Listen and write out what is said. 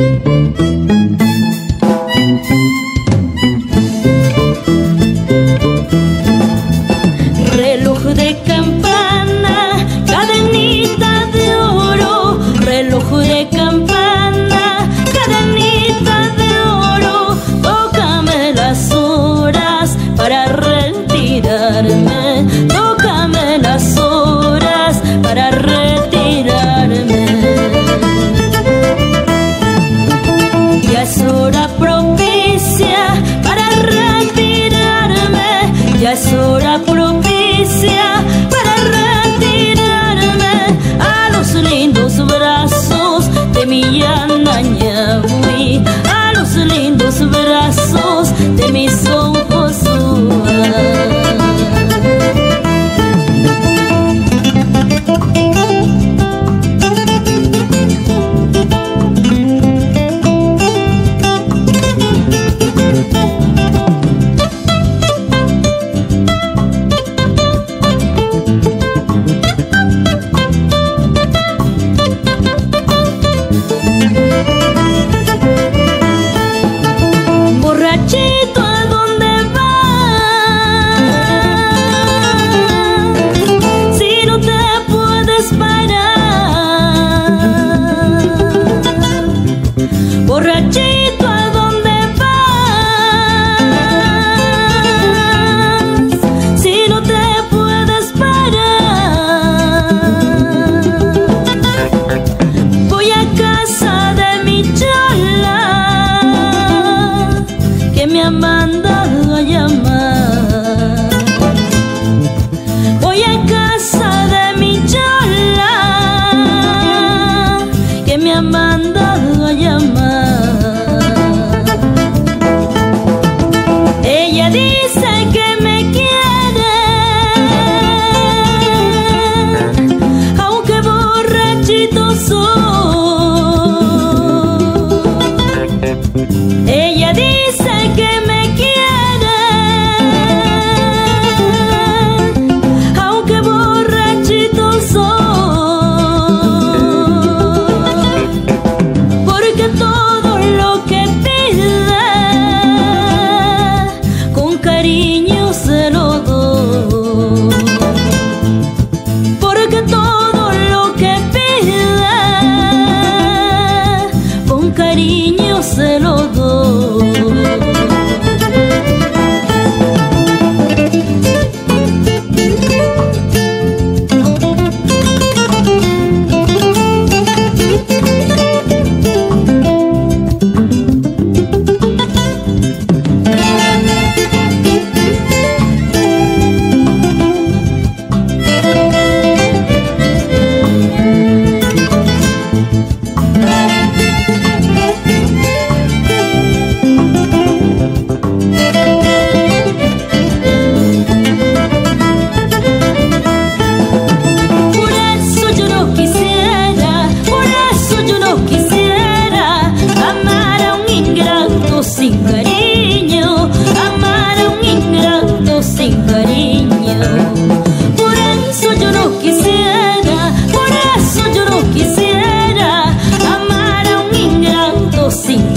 Reloj de campana, cadenita de oro, reloj de campana, cadenita de oro, tócame las horas para retirarme, tócame las horas para retirarme. Ya es hora propicia para retirarme, ya es hora propicia para retirarme a los lindos brazos de mi Anañahui, a los lindos brazos de mi Son Josué. Borrachito, ¿a dónde vas? Si no te puedes parar. Borrachito, ¿a dónde vas? Si no te puedes parar. Voy a casa de mi chola que me ha mandado a llamar. Voy a casa de mi chola que me ha mandado a llamar. Ella dice que me quiere, aunque borrachito soy. Ella dice que me quiere, aunque borrachito soy, porque todo lo que pide con cariño se lo doy, porque todo lo que pide con cariño se lo doy. Sin cariño, amar a un ingrato sin cariño. Por eso yo no quisiera, por eso yo no quisiera amar a un ingrato sin